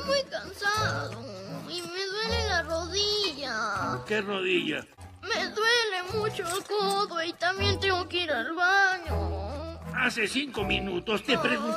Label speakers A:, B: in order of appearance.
A: muy cansado y me duele la rodilla.
B: ¿Qué rodilla?
A: Me duele mucho el codo y también tengo que ir al baño.
B: Hace 5 minutos te pregunté